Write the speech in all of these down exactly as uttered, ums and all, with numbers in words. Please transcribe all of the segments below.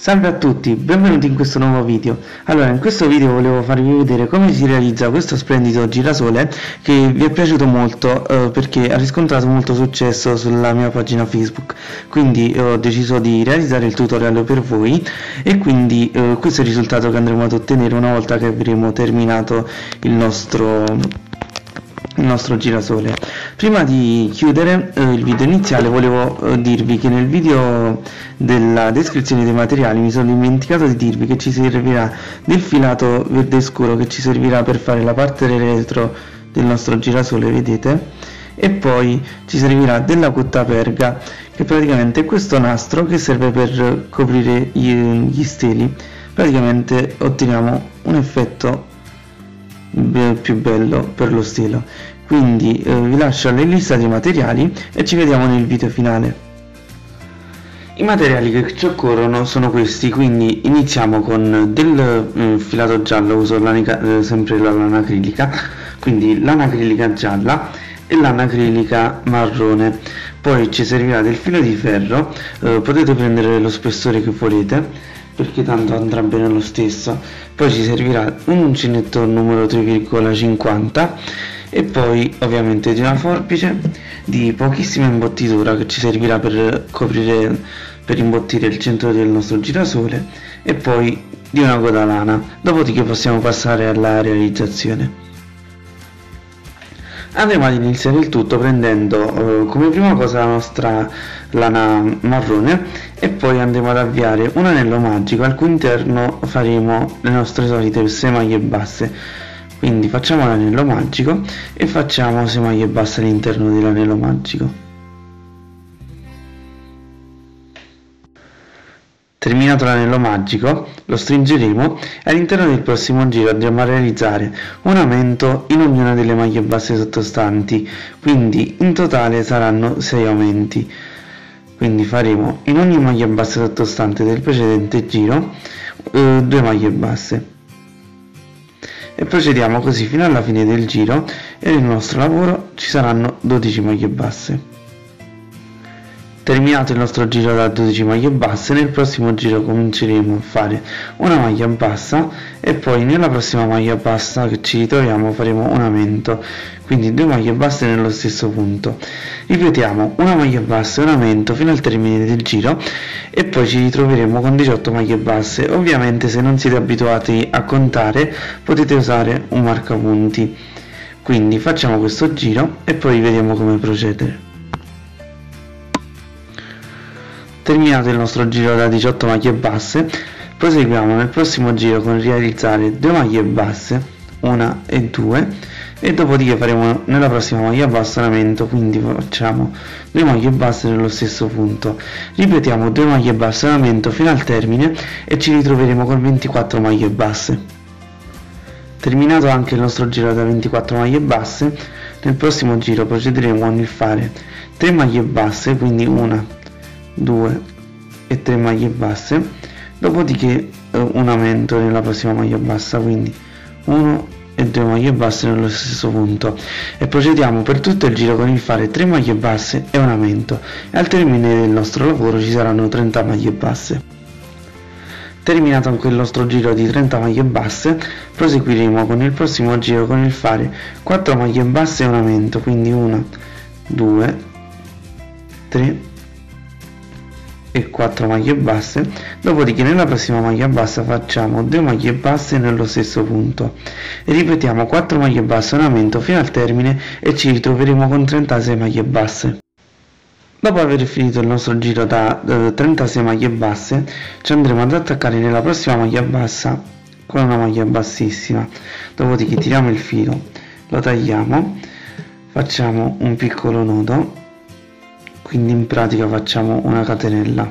Salve a tutti, benvenuti in questo nuovo video. Allora, in questo video volevo farvi vedere come si realizza questo splendido girasole che vi è piaciuto molto eh, perché ha riscontrato molto successo sulla mia pagina Facebook. Quindi eh, ho deciso di realizzare il tutorial per voi e quindi eh, questo è il risultato che andremo ad ottenere una volta che avremo terminato il nostro il nostro girasole. Prima di chiudere eh, il video iniziale volevo eh, dirvi che nel video della descrizione dei materiali mi sono dimenticato di dirvi che ci servirà del filato verde scuro che ci servirà per fare la parte retro del nostro girasole, vedete, e poi ci servirà della cuttaperga, che praticamente è questo nastro che serve per coprire gli, gli steli. Praticamente otteniamo un effetto più bello per lo stelo. Quindi eh, vi lascio la lista dei materiali e ci vediamo nel video finale. I materiali che ci occorrono sono questi, quindi iniziamo con del eh, filato giallo, uso eh, sempre la lana acrilica, quindi lana acrilica gialla e lana acrilica marrone. Poi ci servirà del filo di ferro, eh, potete prendere lo spessore che volete perché tanto andrà bene lo stesso. Poi ci servirà un uncinetto numero tre virgola cinquanta e poi ovviamente di una forbice, di pochissima imbottitura che ci servirà per coprire, per imbottire il centro del nostro girasole, e poi di una coda lana. Dopodiché possiamo passare alla realizzazione. Andremo ad iniziare il tutto prendendo eh, come prima cosa la nostra lana marrone e poi andremo ad avviare un anello magico al cui interno faremo le nostre solite sei maglie basse. Quindi facciamo l'anello magico e facciamo sei maglie basse all'interno dell'anello magico. Terminato l'anello magico lo stringeremo e all'interno del prossimo giro andremo a realizzare un aumento in ognuna delle maglie basse sottostanti, quindi in totale saranno sei aumenti. Quindi faremo in ogni maglia bassa sottostante del precedente giro eh, due maglie basse e procediamo così fino alla fine del giro, e nel nostro lavoro ci saranno dodici maglie basse. Terminato il nostro giro da dodici maglie basse, nel prossimo giro cominceremo a fare una maglia bassa e poi nella prossima maglia bassa che ci ritroviamo faremo un aumento, quindi due maglie basse nello stesso punto. Ripetiamo una maglia bassa e un aumento fino al termine del giro e poi ci ritroveremo con diciotto maglie basse. Ovviamente, se non siete abituati a contare, potete usare un marcapunti. Quindi facciamo questo giro e poi vediamo come procedere. Terminato il nostro giro da diciotto maglie basse, proseguiamo nel prossimo giro con realizzare due maglie basse, una e due, e dopodiché faremo nella prossima maglia bassa un aumento, quindi facciamo due maglie basse nello stesso punto. Ripetiamo due maglie basse e un aumento fino al termine e ci ritroveremo con ventiquattro maglie basse. Terminato anche il nostro giro da ventiquattro maglie basse, nel prossimo giro procederemo con il fare tre maglie basse, quindi una, due e tre maglie basse, dopodiché eh, un aumento nella prossima maglia bassa, quindi uno e due maglie basse nello stesso punto, e procediamo per tutto il giro con il fare tre maglie basse e un aumento, e al termine del nostro lavoro ci saranno trenta maglie basse. Terminato anche il nostro giro di trenta maglie basse, proseguiremo con il prossimo giro con il fare quattro maglie basse e un aumento, quindi una, due, tre e quattro maglie basse. Dopodiché nella prossima maglia bassa facciamo due maglie basse nello stesso punto e ripetiamo quattro maglie basse e un aumento fino al termine e ci ritroveremo con trentasei maglie basse. Dopo aver finito il nostro giro da eh, trentasei maglie basse, ci andremo ad attaccare nella prossima maglia bassa con una maglia bassissima, dopodiché tiriamo il filo, lo tagliamo, facciamo un piccolo nodo, quindi in pratica facciamo una catenella.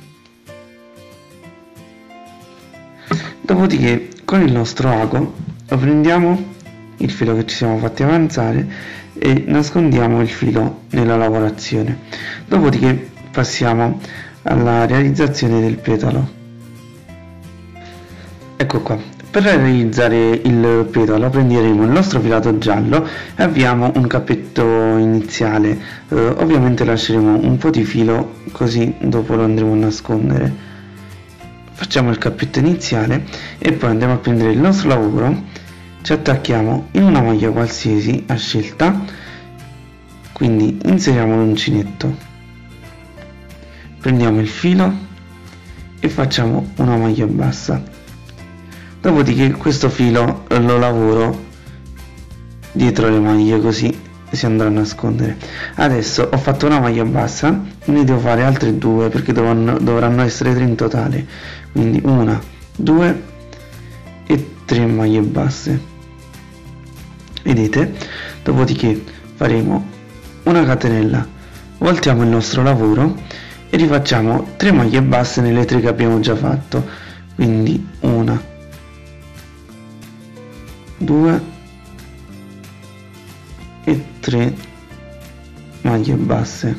Dopodiché con il nostro ago lo prendiamo, il filo che ci siamo fatti avanzare, e nascondiamo il filo nella lavorazione. Dopodiché passiamo alla realizzazione del petalo. Ecco qua. Per realizzare il petalo prenderemo il nostro filato giallo e avviamo un cappetto iniziale, eh, ovviamente lasceremo un po' di filo così dopo lo andremo a nascondere. facciamo il cappetto iniziale e poi andiamo a prendere il nostro lavoro, ci attacchiamo in una maglia qualsiasi a scelta, quindi inseriamo l'uncinetto, prendiamo il filo e facciamo una maglia bassa. Dopodiché questo filo lo lavoro dietro le maglie, così si andrà a nascondere. Adesso ho fatto una maglia bassa, ne devo fare altre due perché dovranno, dovranno essere tre in totale, quindi una, due e tre maglie basse, vedete? Dopodiché faremo una catenella, voltiamo il nostro lavoro e rifacciamo tre maglie basse nelle tre che abbiamo già fatto, quindi una, due e tre maglie basse.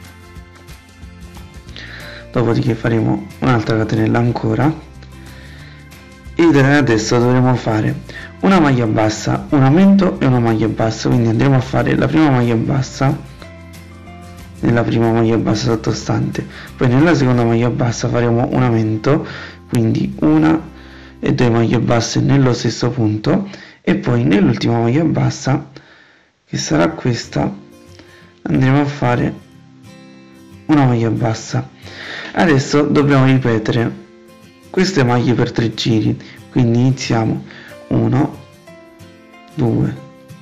Dopodiché faremo un'altra catenella ancora ed adesso dovremo fare una maglia bassa, un aumento e una maglia bassa, quindi andremo a fare la prima maglia bassa nella prima maglia bassa sottostante, poi nella seconda maglia bassa faremo un aumento, quindi una e due maglie basse nello stesso punto, e poi nell'ultima maglia bassa, che sarà questa, andremo a fare una maglia bassa. Adesso dobbiamo ripetere queste maglie per tre giri, quindi iniziamo uno, due,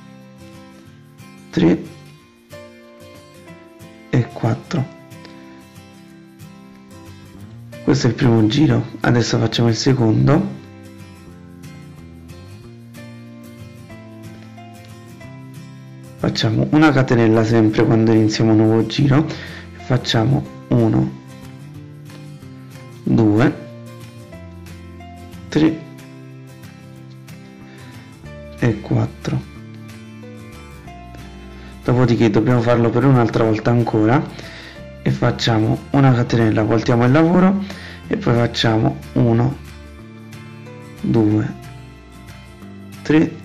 tre e quattro. Questo è il primo giro, adesso facciamo il secondo, facciamo una catenella sempre quando iniziamo un nuovo giro, facciamo uno, due, tre e quattro. Dopodiché dobbiamo farlo per un'altra volta ancora e facciamo una catenella, voltiamo il lavoro e poi facciamo uno, due, tre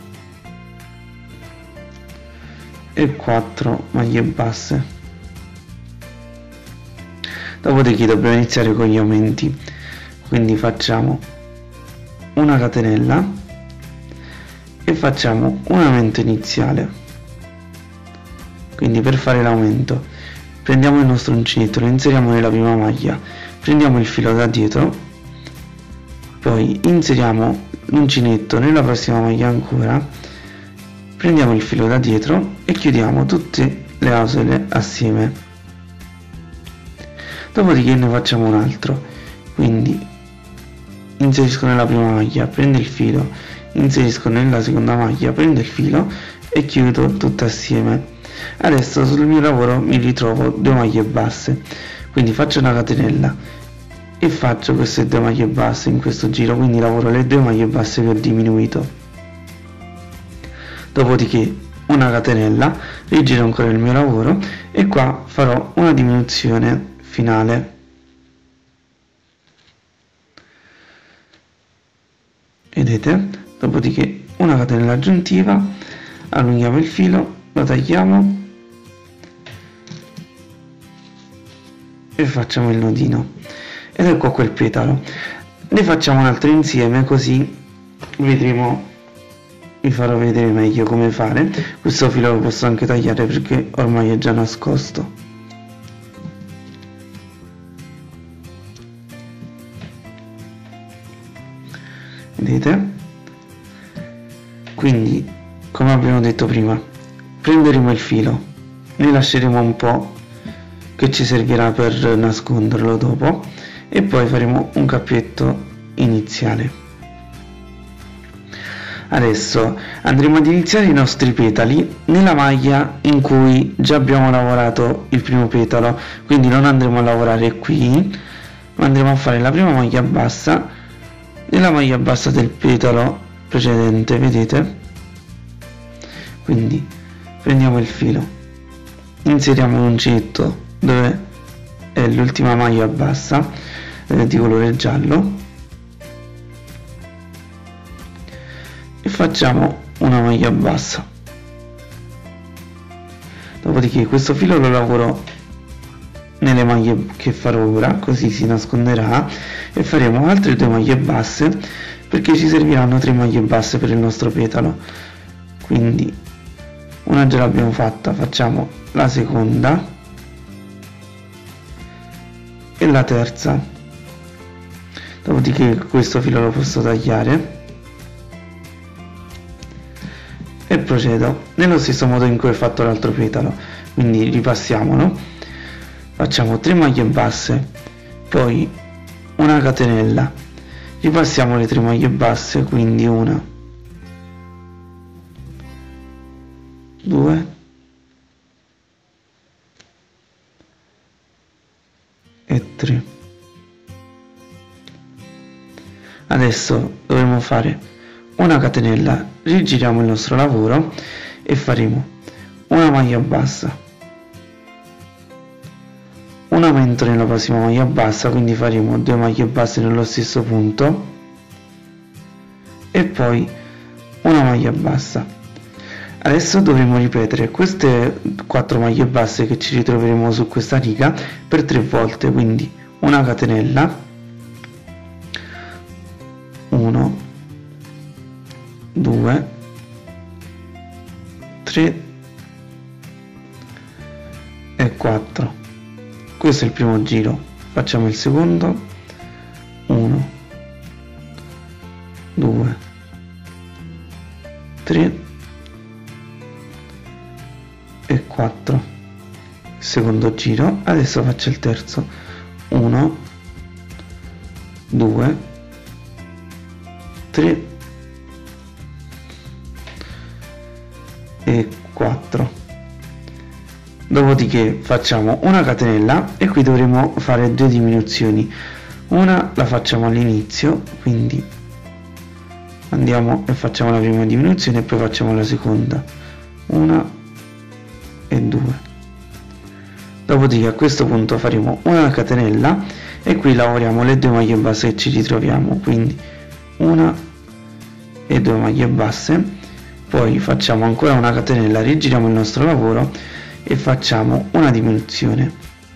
e quattro maglie basse. Dopodiché dobbiamo iniziare con gli aumenti, quindi facciamo una catenella e facciamo un aumento iniziale. Quindi per fare l'aumento prendiamo il nostro uncinetto, lo inseriamo nella prima maglia, prendiamo il filo da dietro, poi inseriamo l'uncinetto nella prossima maglia ancora, prendiamo il filo da dietro e chiudiamo tutte le asole assieme. Dopodiché ne facciamo un altro, quindi inserisco nella prima maglia, prendo il filo, inserisco nella seconda maglia, prendo il filo e chiudo tutte assieme. Adesso sul mio lavoro mi ritrovo due maglie basse, quindi faccio una catenella e faccio queste due maglie basse in questo giro, quindi lavoro le due maglie basse che ho diminuito. Dopodiché una catenella, rigiro ancora il mio lavoro e qua farò una diminuzione finale. Vedete? Dopodiché una catenella aggiuntiva, allunghiamo il filo, lo tagliamo e facciamo il nodino ed ecco quel petalo. Ne facciamo un altro insieme, così vedremo, vi farò vedere meglio come fare. Questo filo lo posso anche tagliare perché ormai è già nascosto. Vedete? Quindi, come abbiamo detto prima, prenderemo il filo, ne lasceremo un po' che ci servirà per nasconderlo dopo e poi faremo un cappetto iniziale. Adesso andremo ad iniziare i nostri petali nella maglia in cui già abbiamo lavorato il primo petalo, quindi non andremo a lavorare qui, ma andremo a fare la prima maglia bassa nella maglia bassa del petalo precedente, vedete? Quindi prendiamo il filo, inseriamo l'uncinetto dove è l'ultima maglia bassa eh, di colore giallo e facciamo una maglia bassa. Dopodiché questo filo lo lavoro nelle maglie che farò ora, così si nasconderà, e faremo altre due maglie basse perché ci serviranno tre maglie basse per il nostro petalo. Quindi una già l'abbiamo fatta, facciamo la seconda e la terza. Dopodiché questo filo lo posso tagliare e procedo nello stesso modo in cui ho fatto l'altro petalo. Quindi ripassiamolo, facciamo tre maglie basse, poi una catenella, ripassiamo le tre maglie basse, quindi una, due e tre. Adesso dovremo fare una catenella, rigiriamo il nostro lavoro e faremo una maglia bassa, un aumento nella prossima maglia bassa, quindi faremo due maglie basse nello stesso punto e poi una maglia bassa. Adesso dovremo ripetere queste quattro maglie basse che ci ritroveremo su questa riga per tre volte, quindi una catenella, uno, due, tre e quattro. Questo è il primo giro, facciamo il secondo, uno, due, tre e quattro. Secondo giro, adesso faccio il terzo, uno, due, tre e quattro. Dopodiché facciamo una catenella e qui dovremo fare due diminuzioni. Una la facciamo all'inizio, quindi andiamo e facciamo la prima diminuzione e poi facciamo la seconda, una e due. Dopodiché a questo punto faremo una catenella e qui lavoriamo le due maglie basse che ci ritroviamo, quindi una e due maglie basse, poi facciamo ancora una catenella, rigiriamo il nostro lavoro e facciamo una diminuzione,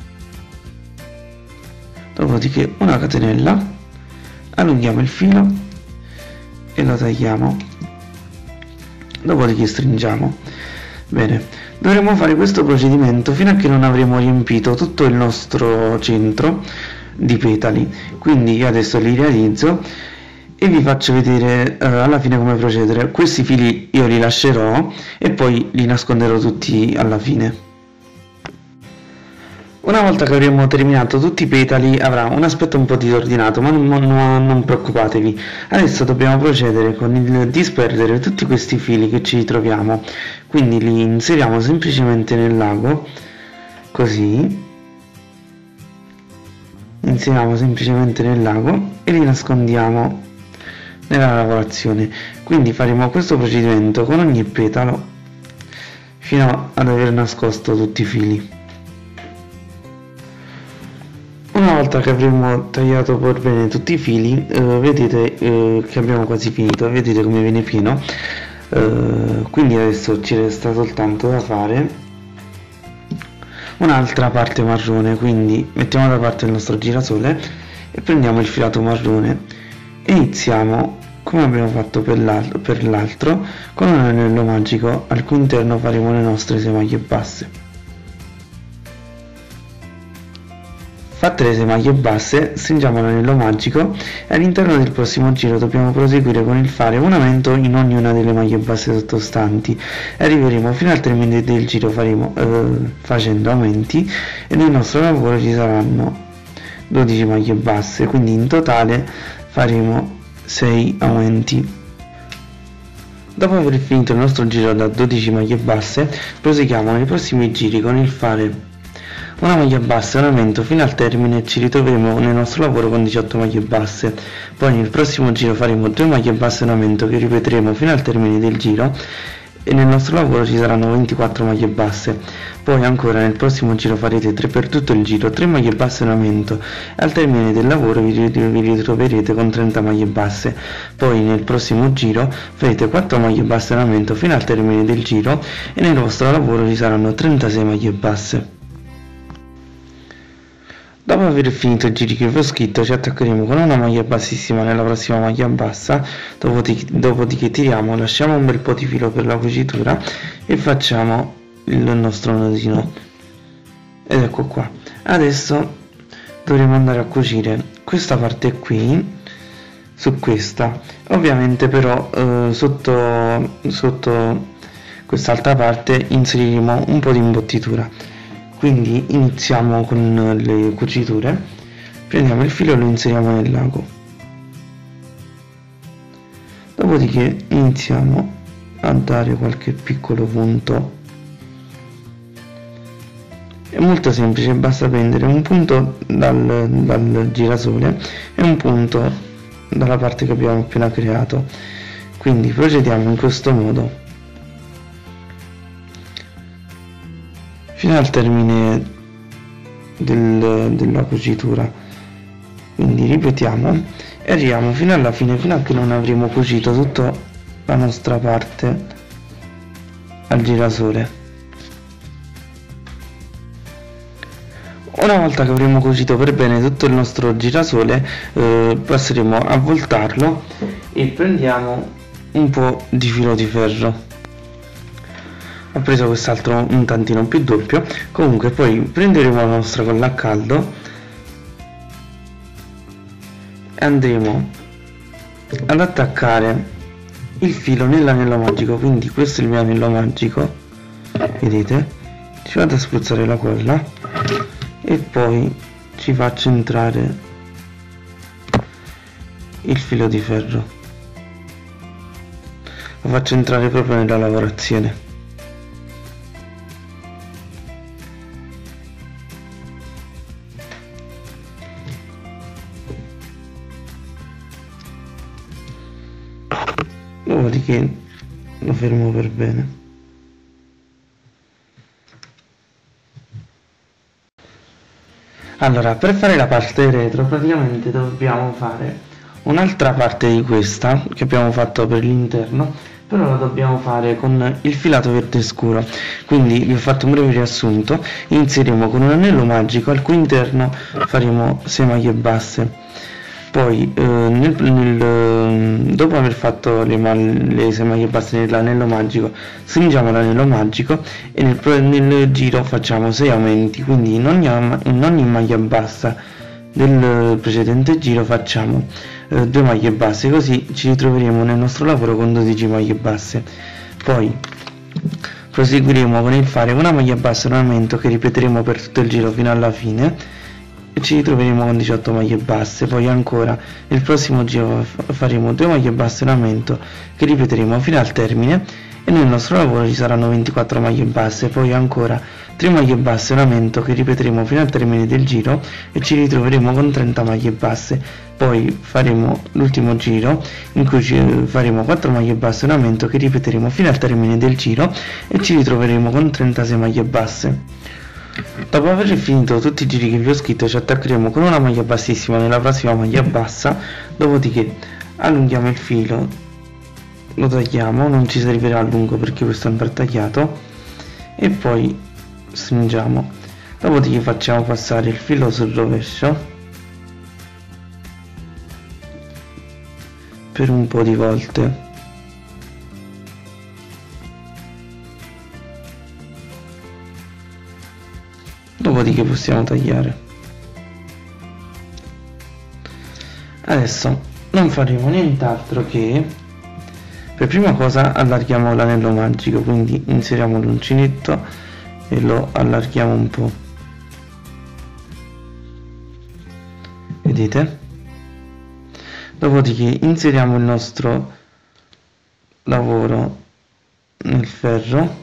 dopodiché una catenella, allunghiamo il filo e lo tagliamo, dopodiché stringiamo. Bene, dovremo fare questo procedimento fino a che non avremo riempito tutto il nostro centro di petali, quindi io adesso li realizzo e vi faccio vedere eh, alla fine come procedere. Questi fili io li lascerò e poi li nasconderò tutti alla fine. Una volta che avremo terminato tutti i petali avrà un aspetto un po' disordinato, ma non, non, non preoccupatevi. Adesso dobbiamo procedere con il disperdere tutti questi fili che ci ritroviamo, quindi li inseriamo semplicemente nel lago, così inseriamo semplicemente nel lago e li nascondiamo nella lavorazione. Quindi faremo questo procedimento con ogni petalo fino ad aver nascosto tutti i fili. Una volta che avremo tagliato per bene tutti i fili, eh, vedete eh, che abbiamo quasi finito, vedete come viene pieno, eh, quindi adesso ci resta soltanto da fare un'altra parte marrone, quindi mettiamo da parte il nostro girasole e prendiamo il filato marrone e iniziamo come abbiamo fatto per l'altro con un anello magico al cui interno faremo le nostre sei maglie basse. Fatte le sei maglie basse, stringiamo l'anello magico e all'interno del prossimo giro dobbiamo proseguire con il fare un aumento in ognuna delle maglie basse sottostanti e arriveremo fino al termine del giro faremo, eh, facendo aumenti, e nel nostro lavoro ci saranno dodici maglie basse, quindi in totale faremo sei aumenti. Dopo aver finito il nostro giro da dodici maglie basse, proseguiamo nei prossimi giri con il fare una maglia bassa e un aumento fino al termine e ci ritroveremo nel nostro lavoro con diciotto maglie basse. Poi nel prossimo giro faremo due maglie basse e un aumento che ripeteremo fino al termine del giro e nel nostro lavoro ci saranno ventiquattro maglie basse. Poi ancora nel prossimo giro farete tre per tutto il giro, tre maglie basse e un aumento e al termine del lavoro vi ritroverete con trenta maglie basse. Poi nel prossimo giro farete quattro maglie basse e un aumento fino al termine del giro e nel vostro lavoro ci saranno trentasei maglie basse. Dopo aver finito i giri che vi ho scritto, ci attaccheremo con una maglia bassissima nella prossima maglia bassa, dopodiché, dopodiché tiriamo, lasciamo un bel po' di filo per la cucitura e facciamo il nostro nodino. Ed ecco qua. Adesso dovremo andare a cucire questa parte qui su questa. Ovviamente però eh, sotto, sotto quest'altra parte inseriremo un po' di imbottitura. Quindi iniziamo con le cuciture, prendiamo il filo e lo inseriamo nel lago, dopodiché iniziamo a dare qualche piccolo punto. È molto semplice, basta prendere un punto dal, dal girasole e un punto dalla parte che abbiamo appena creato, quindi procediamo in questo modo fino al termine del, della cucitura. Quindi ripetiamo e arriviamo fino alla fine, fino a che non avremo cucito tutta la nostra parte al girasole. Una volta che avremo cucito per bene tutto il nostro girasole, eh, passeremo a voltarlo e prendiamo un po' di filo di ferro. Ho preso quest'altro un tantino più doppio. Comunque poi prenderemo la nostra colla a caldo e andremo ad attaccare il filo nell'anello magico. Quindi questo è il mio anello magico, vedete, ci vado a spruzzare la colla e poi ci faccio entrare il filo di ferro, lo faccio entrare proprio nella lavorazione. Dopodiché lo fermo per bene. Allora, per fare la parte retro praticamente dobbiamo fare un'altra parte di questa che abbiamo fatto per l'interno, però la dobbiamo fare con il filato verde scuro. Quindi vi ho fatto un breve riassunto. Inseriremo con un anello magico, al cui interno faremo sei maglie basse. Poi eh, nel, nel, dopo aver fatto le, le sei maglie basse nell'anello magico, stringiamo l'anello magico e nel, nel giro facciamo sei aumenti. Quindi in ogni, in ogni maglia bassa del precedente giro facciamo eh, due maglie basse, così ci ritroveremo nel nostro lavoro con dodici maglie basse. Poi proseguiremo con il fare una maglia bassa in aumento che ripeteremo per tutto il giro fino alla fine e ci ritroveremo con diciotto maglie basse. Poi ancora nel prossimo giro faremo due maglie basse in aumento che ripeteremo fino al termine e nel nostro lavoro ci saranno ventiquattro maglie basse. Poi ancora tre maglie basse in aumento che ripeteremo fino al termine del giro e ci ritroveremo con trenta maglie basse. Poi faremo l'ultimo giro in cui ci faremo quattro maglie basse in aumento che ripeteremo fino al termine del giro e ci ritroveremo con trentasei maglie basse. Dopo aver finito tutti i giri che vi ho scritto, ci attaccheremo con una maglia bassissima nella prossima maglia bassa, dopodiché allunghiamo il filo, lo tagliamo, non ci servirà a lungo perché questo andrà tagliato, e poi stringiamo, dopodiché facciamo passare il filo sul rovescio per un po' di volte. Dopodiché possiamo tagliare. Adesso non faremo nient'altro che, per prima cosa, allarghiamo l'anello magico, quindi inseriamo l'uncinetto e lo allarghiamo un po', vedete? Dopodiché inseriamo il nostro lavoro nel ferro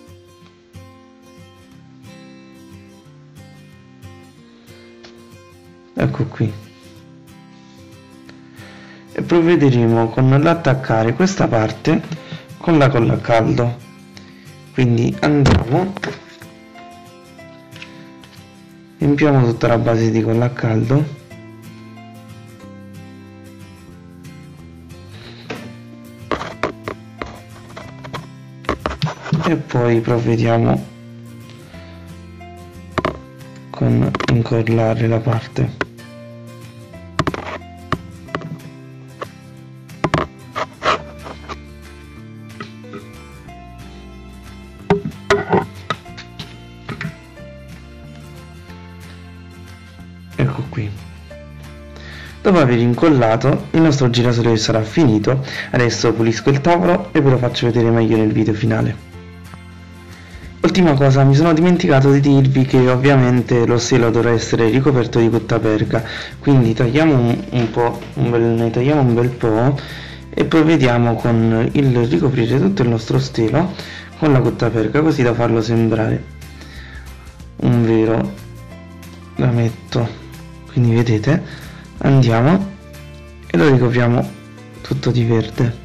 ecco qui, e provvederemo con l'attaccare questa parte con la colla a caldo. Quindi andiamo, empiamo tutta la base di colla a caldo e poi provvediamo con incollare la parte. Ecco qui. Dopo aver incollato, il nostro girasole sarà finito. Adesso pulisco il tavolo e ve lo faccio vedere meglio nel video finale. Ultima cosa, mi sono dimenticato di dirvi che ovviamente lo stelo dovrà essere ricoperto di guttaperca, quindi tagliamo un, un po', un bel, ne tagliamo un bel po' e poi vediamo con il ricoprire tutto il nostro stelo con la guttaperca, così da farlo sembrare un vero rametto. Quindi vedete, andiamo e lo ricopriamo tutto di verde.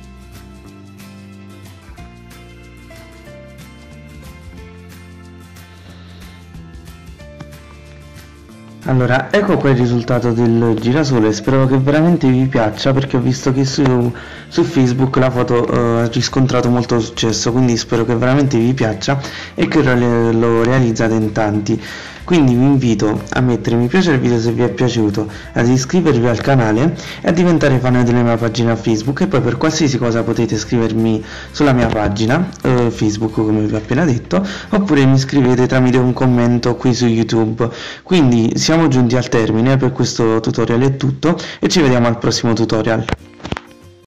Allora, ecco qua il risultato del girasole, spero che veramente vi piaccia, perché ho visto che su, su Facebook la foto eh, ha riscontrato molto successo, quindi spero che veramente vi piaccia e che lo, lo realizzate in tanti. Quindi vi invito a mettere mi piace al video se vi è piaciuto, ad iscrivervi al canale e a diventare fan della mia pagina Facebook, e poi per qualsiasi cosa potete scrivermi sulla mia pagina eh, Facebook, come vi ho appena detto, oppure mi scrivete tramite un commento qui su YouTube. Quindi siamo giunti al termine, per questo tutorial è tutto e ci vediamo al prossimo tutorial.